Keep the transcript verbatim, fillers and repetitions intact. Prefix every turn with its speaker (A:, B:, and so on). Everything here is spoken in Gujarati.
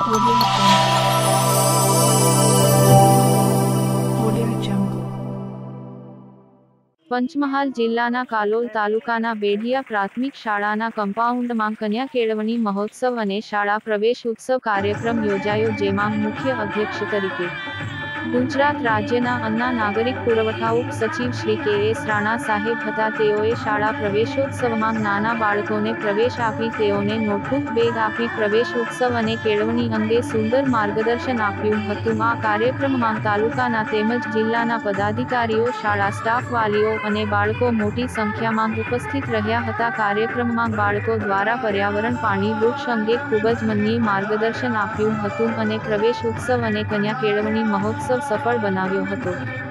A: Audio Jungle. Audio Jungle.
B: Panchmahal જિલ્લાના કાલોલ તાલુકાના બેઢિયા પ્રાથમિક શાળાના કમ્પાઉન્ડમાં કન્યા કેળવણી મહોત્સવ અને શાળા પ્રવેશ ઉત્સવ કાર્યક્રમ યોજાયો, જેમાં મુખ્ય અધ્યક્ષ તરીકે ગુજરાત રાજ્યના અન્ના નાગરિક પુરવઠા ઉપ સચિવ શ્રી કે એસ રાણા સાહેબ હતા. તેઓએ શાળા પ્રવેશોત્સવમાં નાના બાળકોને પ્રવેશ આપી તેઓને નોટબુક, બેગ આપી પ્રવેશ ઉત્સવ અને કેળવણી અંગે સુંદર માર્ગદર્શન આપ્યું હતું. આ કાર્યક્રમમાં તાલુકાના તેમજ જિલ્લાના પદાધિકારીઓ, શાળા સ્ટાફ, વાલીઓ અને બાળકો મોટી સંખ્યામાં ઉપસ્થિત રહ્યા હતા. કાર્યક્રમમાં બાળકો દ્વારા પર્યાવરણ, પાણી, વૃક્ષ અંગે ખૂબ જ મનની માર્ગદર્શન આપ્યું હતું અને પ્રવેશ ઉત્સવ અને કન્યા કેળવણી મહોત્સવ સફળ બનાવ્યો હતો.